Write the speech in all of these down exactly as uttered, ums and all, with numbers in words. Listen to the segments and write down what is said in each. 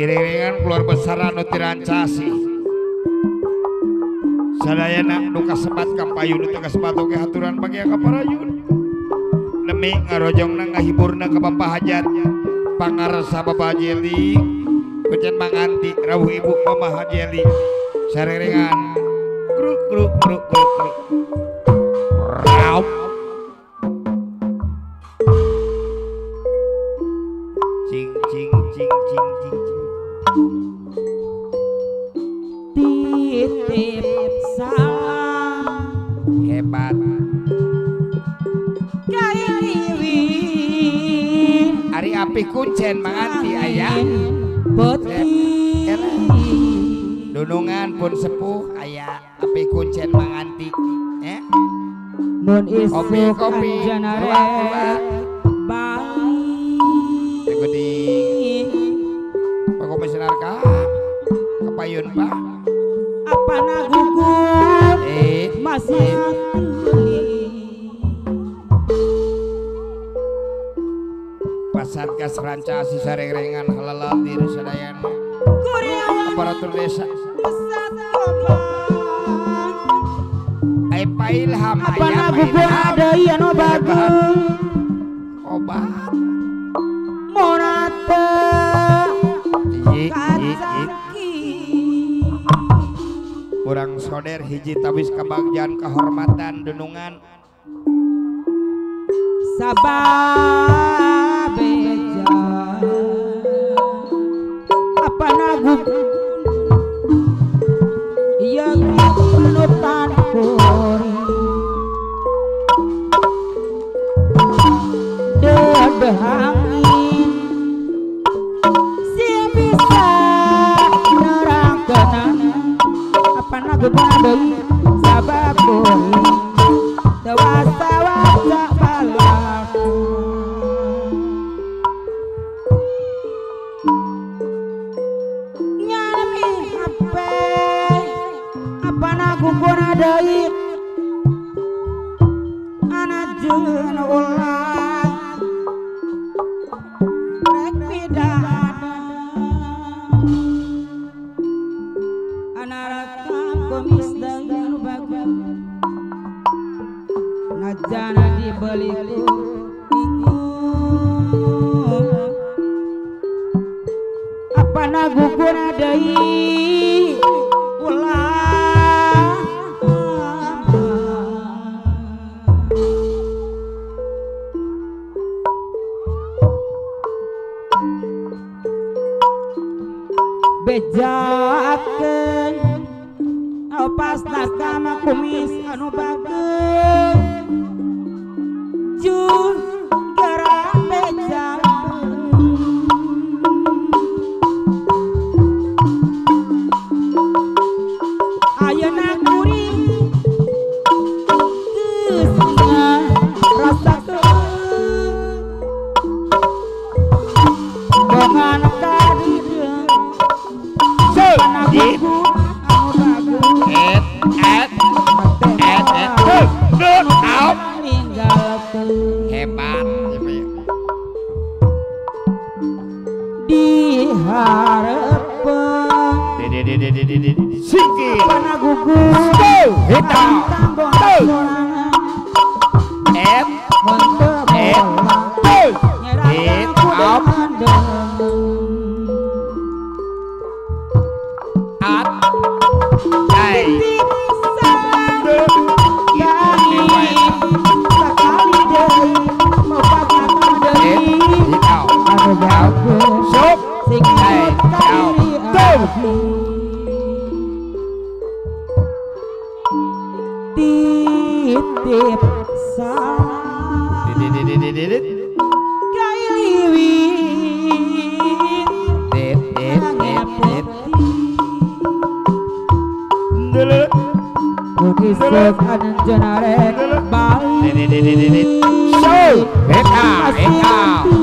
Iring-iringan keluar besar anu tirancasi sadayana nu kasebat kampayu nu teu kasebat oge haturan bagi kaparayun demi ngarojongna ngahiburna ka Bapak hajat pangarsa Bapak Jeli kucen manganti rawuh ibu Mama Jeli sarerengan kruk kruk kruk kruk kruk raup cing cing cing cing cing titip salam hebat kaiwi ari api kuncen manganti aya peti dunungan pun sepuh aya api kuncen manganti eh mun isuk kopi kopi anjanare bali teguding pakomisioner ka kapayun Pak apa nagugur eh masih pasat kas rancasi sareng-rengan halalal diri sadayana aparatur desa ai pailham apa aya nagugur ada anu bagus obat monate i i i kurang soder hiji tabis kabagjan kehormatan dunungan sababeja apa nagu yang panutan kori dedehangin si bisa nerangkeun apa nagu deui sabab kori dewasa wasa balaku nyami hape apa nagu kuna deui anajeun ulah rek pidana anaraka komis dengan bagus ngajana dibeliku apa naguguna deui ulah bejakeun pas nakama kumis anu bagus jun gara beja ayeuna kuring geusna rasakeun dengan kadideung panagugu anu bagus et et et et good out hebat dihareupeun singkir panagugu hitam et et et out at ai Sup, sing hai, out, tuh. Titip salam, didididididid, kailiwi, dit, dit, dit, dit, dulu, Isuk anjanare bali didididididid, show, heka, heka,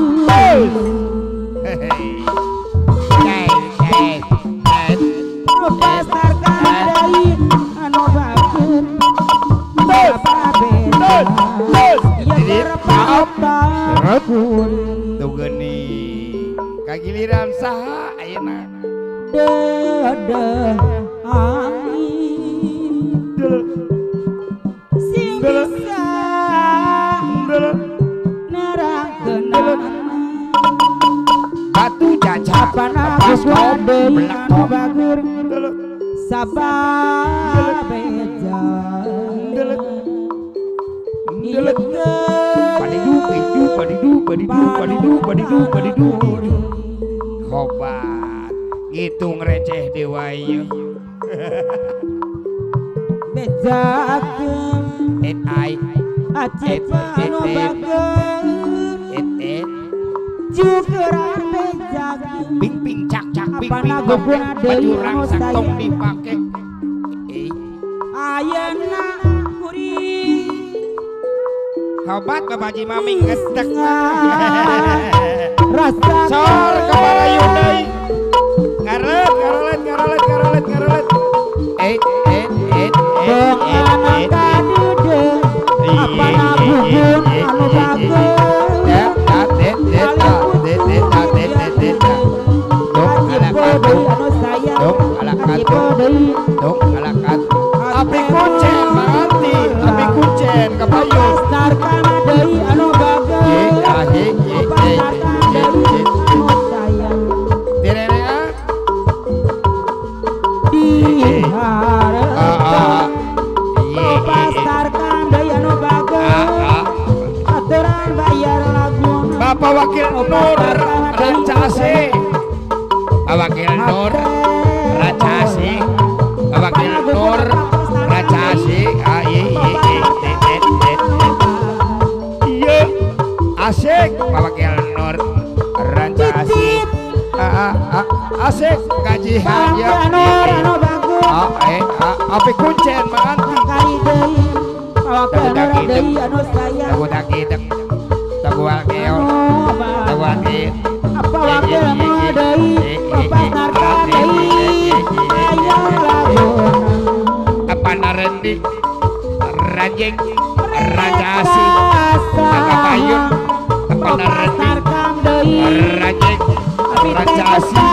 hehehe, hey, hey, hey, pasar kadai anu bakeun sababena ya berapa tuh geni kagiliran saha ayeuna dede angin sing bisa nerangkeun batu jaja apana geus deui anu bagur sabab beja padidu padidu padidu padidu padidu padidu padidu kobat ngitung receh dewa ieu bejakeun et ai acep anu bagur et et jukeran bejakeun ping ping cak cak ping apana ping guguna deui baju anu rangsang tong sayang dipake eh ayeuna kuring Hebat babaji maming ngedek rasa sor kabarayun deui ngarelet ngarelet ngarelet ngarelet ngarelet et et et et et kadude apana gugun anu bagus et et et et et et et dong alakat anu sayang dong alakat dong alakat api kuncen mati api kuncen kapayu pasar kana deui anu bagus ye ahe ye ye ye anu sayang tirerea dihareukeun pasar kana deui anu bagus aturan bayar laguna Bapak Wakil Nur Rancasi Pak Wakil Nur Rancasi Pak Wakil Nur Rancasi ah iya iya iya iya asik Pak Wakil Nur Rancasi ah ah asik gajian ya anu bagus ah eh ah api kuncen manganti kali deui Wakil Nur deui anu sayang tagu takidek tagu wakil tagu wakil apa wakil mah deui pasar kana deui aya laguna apa narendi rajeng rajasi kakapayun apa narendi rajeng rajasi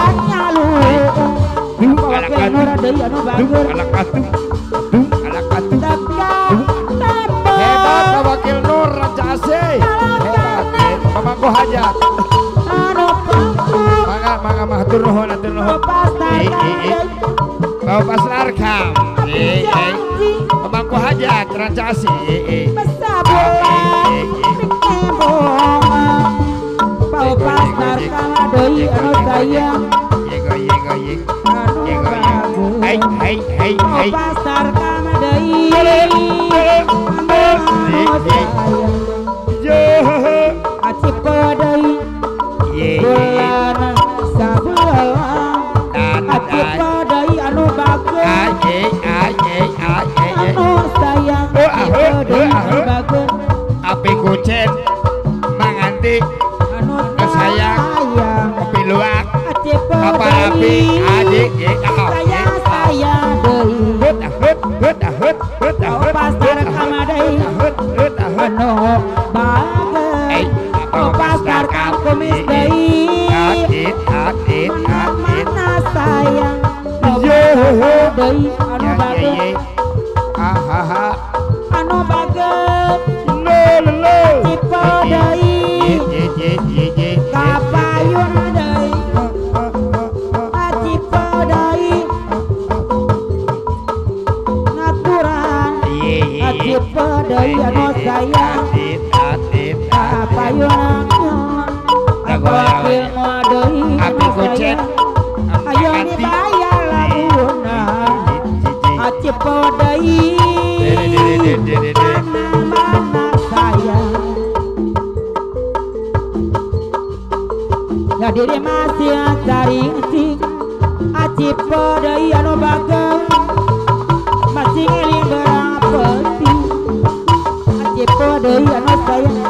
dung alakatu dung alakatu dung alakatu hebat Pak Wakil Nur Rajasi hebat pamangku hajat mangga mangga matur nuhun atur nuhun eh eh eh bawa pasar kam eh eh pamangku hajat Rajasi eh eh Pau pasar kana deui anu sayang yego yego yego yego yego hai hai hai hai pasar kana deui yo acip deui ye bulan sabelah acip deui anu bagus aye aye aye anu sayang acip deui anu bagus api kucen manganti anu sayang api luak acip apa api adik ye sayang sayang deui hut hut hut hut hut hut pasar kana deui hut hut hut anu bagus oh pasar kana kumis deui atit atit atit mana sayang yo deui anu ya bagus ye ah ha ha anu bagus lo lo tipe deui ye ye ye ye kapayun deui tipe deui ngaturan tipe deui anu sayang atit atit kapayun aku wakil mau deui api kucen ayo dibayar laguna acip deui mana sayang ya diri masih cari cing acip deui anu bagus masih ngeling barang penting acip deui anu sayang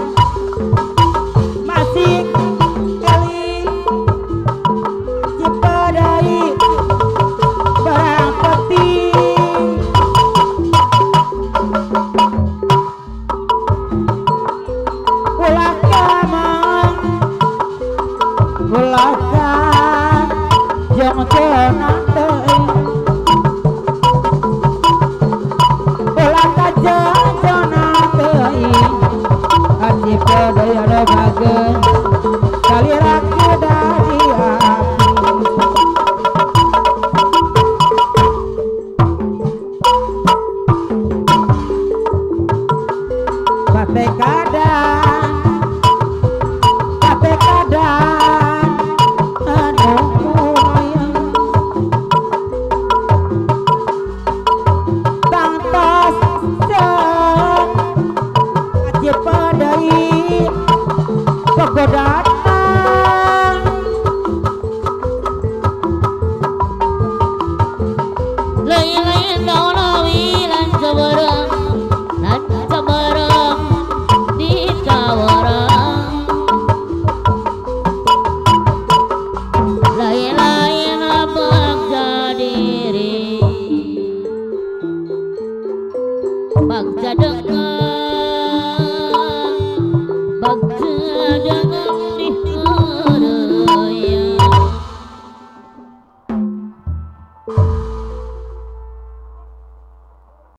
masih ngeling acip deui barang penting ulah kamang ulah bagen kali raku dari api bate kadang bate kadang anu moyang tangtos sen aja padai kegodaan lain-lain daulawi lan seberang lan seberang di kawarang lain-lain bangsa diri bangsa dekat